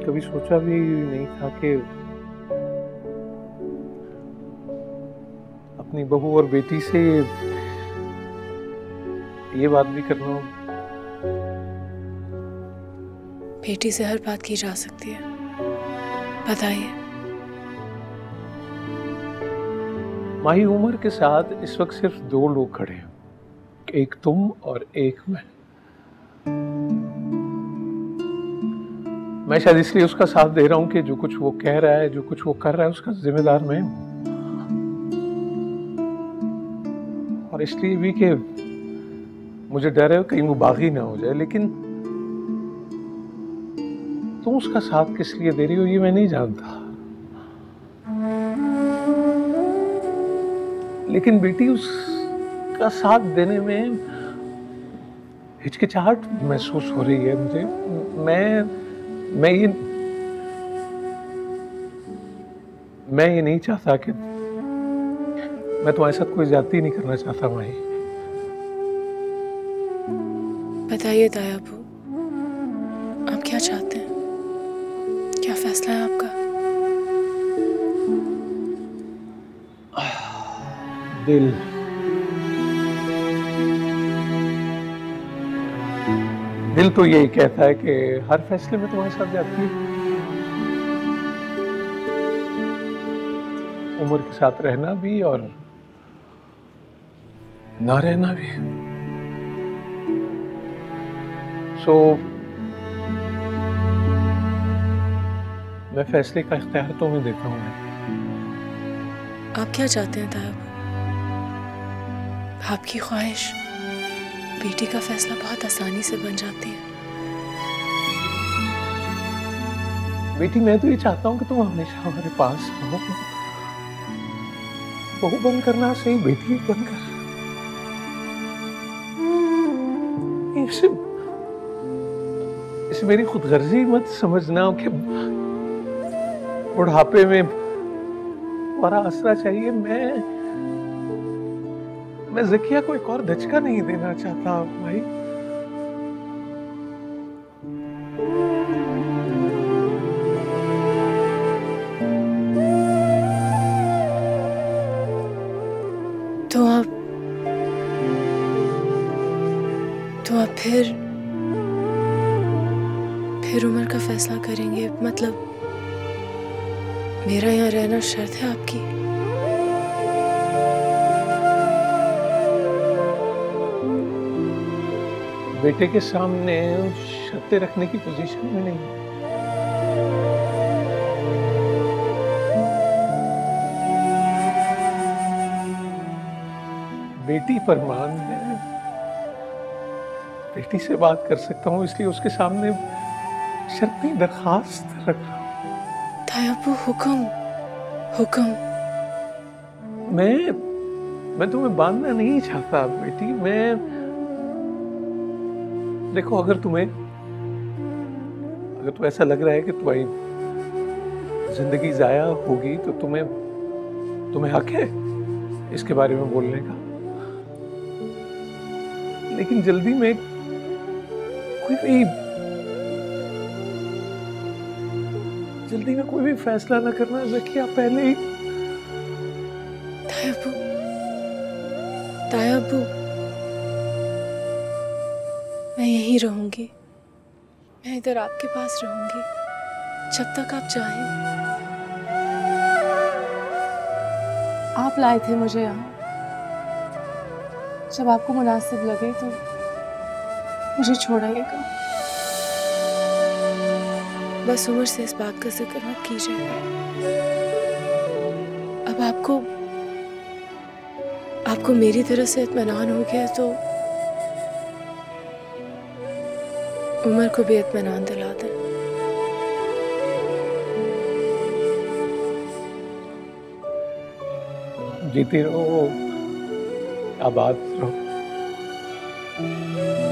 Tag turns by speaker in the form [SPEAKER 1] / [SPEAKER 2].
[SPEAKER 1] कभी सोचा भी नहीं था कि अपनी बहू और बेटी से ये बात भी करना हो।
[SPEAKER 2] बेटी से हर बात की जा सकती है, बताइए।
[SPEAKER 1] माही, उम्र के साथ इस वक्त सिर्फ दो लोग खड़े हैं, एक तुम और एक मैं। मैं शायद इसलिए उसका साथ दे रहा हूं कि जो कुछ वो कह रहा है, जो कुछ वो कर रहा है, उसका जिम्मेदार मैं हूं। और इसलिए भी कि मुझे डर है कहीं वो बागी ना हो जाए। लेकिन तुम उसका साथ किस लिए दे रही हो ये मैं नहीं जानता। लेकिन बेटी, उसका साथ देने में हिचकिचाहट महसूस हो रही है मुझे। मैं ये मैं ये नहीं चाहता कि मैं तुम्हारे साथ कोई ज्यादती नहीं करना चाहता माही।
[SPEAKER 2] बताइए तायाबू, आप क्या चाहते हैं? क्या फैसला है आपका?
[SPEAKER 1] दिल दिल तो यही कहता है कि हर फैसले में तुम्हारे साथ जाती है। उम्र के साथ रहना भी और ना रहना भी। मैं फैसले का इख्तियार तुम्हें देता हूँ।
[SPEAKER 2] आप क्या चाहते हैं तायाबू? आपकी ख्वाहिश बेटी का फैसला बहुत आसानी से बन जाती है।
[SPEAKER 1] बेटी, मैं तो ये चाहता हूँ कि तुम हमेशा हमारे पास रहो। बहू बनकर ना सही, बेटी बनकर। इसे मेरी खुदगर्जी मत समझना कि बुढ़ापे में तुम्हारा आसरा चाहिए। मैं ज़किया को एक और धचका नहीं देना चाहता भाई।
[SPEAKER 2] तो आप फिर उम्र का फैसला करेंगे? मतलब मेरा यहाँ रहना शर्त है आपकी?
[SPEAKER 1] बेटे के सामने शर्तें रखने की पोजीशन में नहीं। बेटी पर मान है, बेटी से बात कर सकता हूँ, इसलिए उसके सामने शर्त नहीं, दरखास्त रख रहा हूँ।
[SPEAKER 2] तायाबू, हुक्म।
[SPEAKER 1] मैं तुम्हें बांधना नहीं चाहता बेटी। देखो, अगर तुम्हें ऐसा लग रहा है कि तुम्हारी जिंदगी जाया होगी तो तुम्हें हक है इसके बारे में बोलने का। लेकिन जल्दी में कोई भी फैसला ना करना ज़किया, पहले ही।
[SPEAKER 2] तायाबू, मैं यहीं रहूंगी। मैं इधर आपके पास रहूंगी जब तक आप चाहें। आप लाए थे मुझे यहाँ, जब आपको मुनासिब लगे तो मुझे छोड़िएगा। बस उम्र से इस बात का जिक्र मत कीजिएगा। अब आपको मेरी तरफ से इत्मीनान हो गया तो उम्र को भी इत्मीनान दिला दें।
[SPEAKER 1] जीती रहो, आबाद रहो।